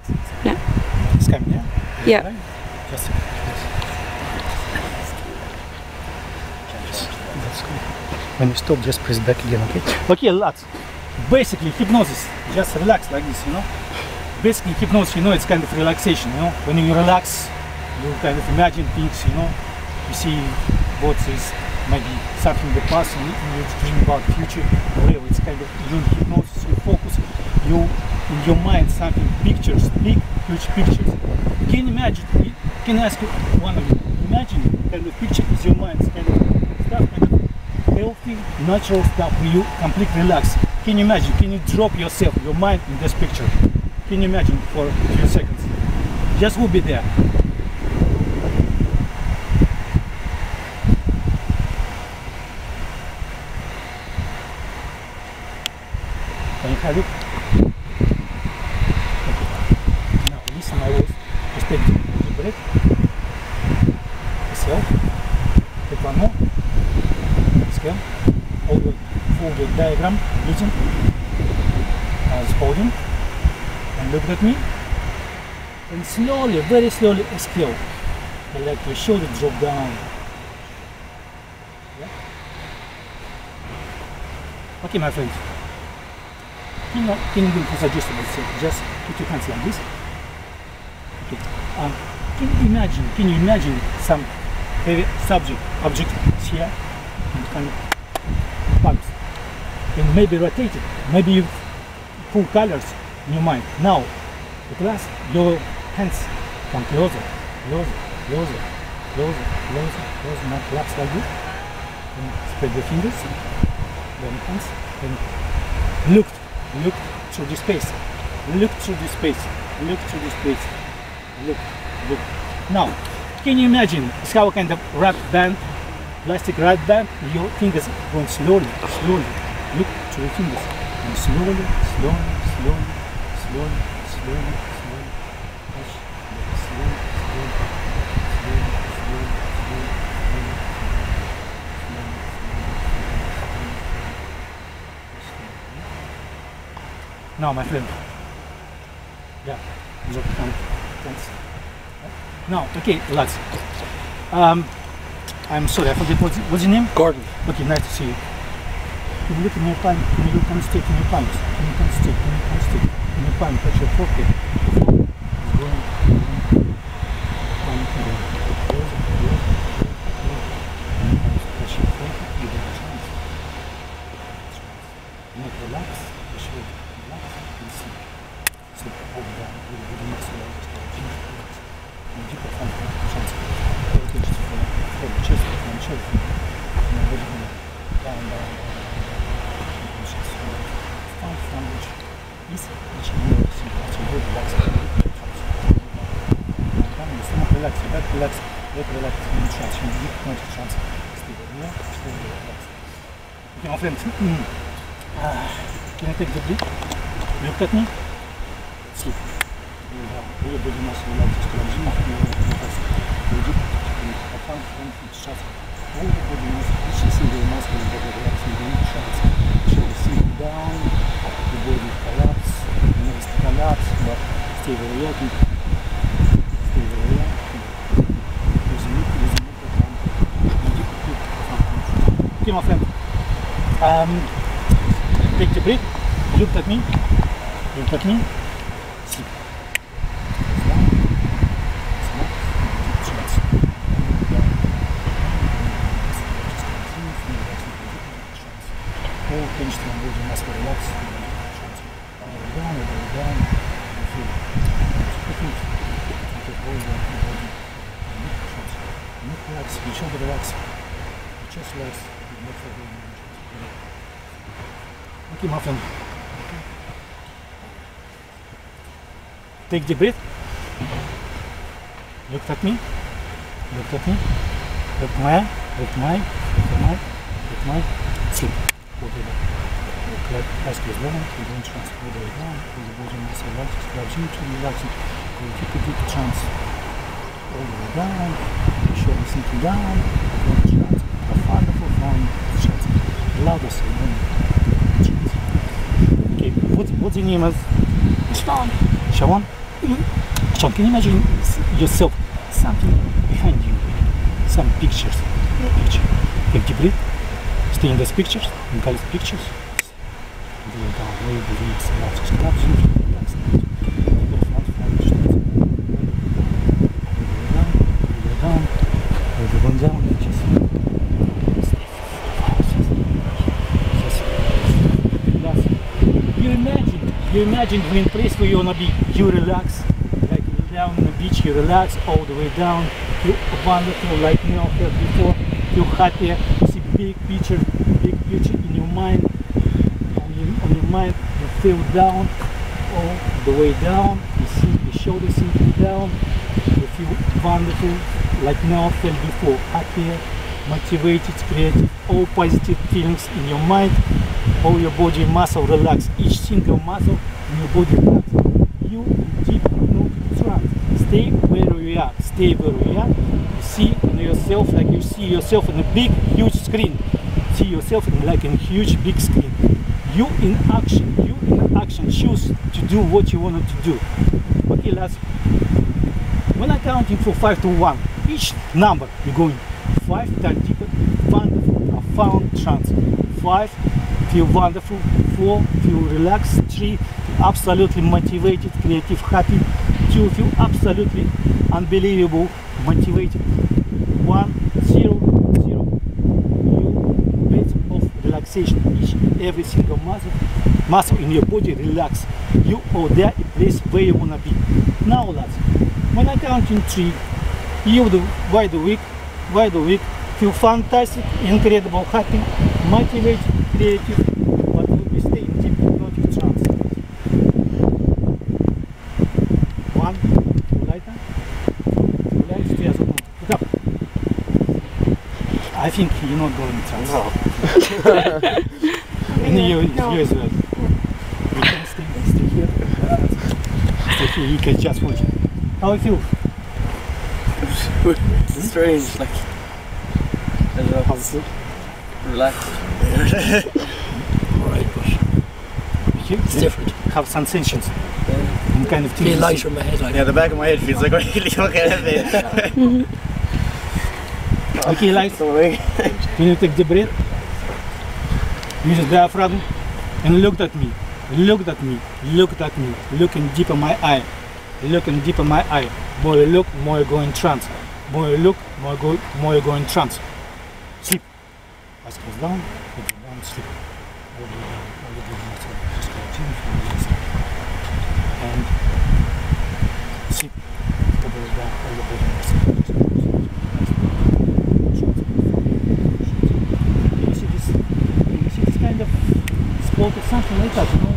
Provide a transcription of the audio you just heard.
Yeah. It's coming, yeah? Yeah. Right? Just a That's good. When you stop, just press back again, okay? Okay, lads. Basically, hypnosis. Just relax like this, you know? Basically, hypnosis, you know, it's kind of relaxation, you know? When you relax, you kind of imagine things, you know? You see what is maybe something in the past, and you dream about the future, whatever. It's kind of, during hypnosis, you focus, you, in your mind, something, pictures, big, huge pictures. Can you imagine, can I ask you, one of you, imagine kind of picture is your mind, kind of stuff, kind of healthy, natural stuff, where you completely relax. Can you imagine, can you drop yourself, your mind in this picture? Can you imagine for a few seconds? Just will be there. Can you have it? Okay. Now listen my voice. Just take a deep breath. Exhale. Take one more. Exhale. Hold the diagram using as holding. And look at me. And slowly, very slowly exhale. And let your shoulder drop down. Yeah? Okay, my friends. Can you do this adjustable set? Just put your hands like this. Okay. Can you imagine some heavy object here and kind of bounce? And maybe rotate it. Maybe you pull colors in your mind. Now, at last, your hands come closer, closer, closer, closer, closer, closer. Now collapse like this. And spread the fingers. Then hands. And look through the space. Look through the space. Look through the space. Look. Now, can you imagine it's how a kind of wrap band, plastic wrap band, your fingers going slowly. Look through the fingers. And slowly. Now, my friend. Yeah. Thanks. Now, okay, lads. I'm sorry, I forget what's your name? Gordon. Okay, nice to see you. Can you look in your palm? Can you concentrate in your palms? Can you concentrate in your palm? Touch your forehead. Relax. Sleep over there. Deeper from chest. From chest. Down. From which is which you relax. Relax. Relax. Deep chance. Stay relax. Okay, my friend. Can I take the breath? Look at me. Sleep. Your body must relax. All the body must, each single muscle in the body relaxing, shoulder sink down, the body collapse, next collapse, but stay very relaxing. Okay, my friend. Take the breath. Look at me. Sleep. Whole tension and body must relax. Down. Feel relax. Your shoulder relax. Your chest relax. Okay, my friend. Take the breath. Look at me. Look my. Sleep. Eyes closed down. You don't trance all the way down. The body must relax. Relaxing. You keep a deep trance all the way down. Your shoulder sinking down. Don't trance. A wonderful trance. Louder so trance. Okay. What's the name of? Shawan. Sean, can you imagine yourself, something behind you, some pictures, picture. Take deep breath, stay in those pictures, in those pictures. Going down, way release, relax, relax, relax. Going down, just you imagine when place where you wanna be, you relax, like down on the beach, you relax all the way down, you wonderful, like you know before, you happy, you see big picture in your mind, on your mind, you feel down, all the way down, you see the shoulders sinking down, you feel wonderful, like now felt before, happy, motivated, creative, all positive feelings in your mind, all your body muscle relax, each single muscle in your body relax. You deep hypnotic trance. Stay where you are, stay where you are. You see yourself like you see yourself in a big, huge screen. See yourself in like a huge, big screen. You in action, choose to do what you wanted to do. Okay, lads. When I'm counting from 5 to 1, each number you're going 5 times deeper, wonderful, profound trance. 5, feel wonderful. 4, feel relaxed. 3, absolutely motivated, creative, happy. 2, feel absolutely unbelievable, motivated. 1, 0, 0. You bit of relaxation. Each every single muscle in your body relax. You are there in place where you wanna be. Now lads, when I count in 3, you wide awake, feel fantastic, incredible, happy, motivated, creative, but will be stay in deep hypnotic trance. 1, lighter, 2, light, stay as one. Look up. I think you're not going in trance. No. And you as well. You can stay here. Stay here, you can just watch it. How it feel? It's strange, like I don't know how to feel. Relaxed. Alright, but it's different. Have sensations. Yeah. Kind of feel lighter in my head. Like. Yeah, the back of my head feels like really fucking heavy. Okay, lights. Can you take the breath? Use the diaphragm and looked at me. Looked at me. Looked at me. Looking deep in my eye. Looking deep in my eye. More you look, more you go in trance. More you look, more you go in trance. Sleep. Eyes close down, sleep. All the way down, all the way down. Just continue from the side. And sleep. All the way down, all the way down. You see this kind of spot or something like that, you know?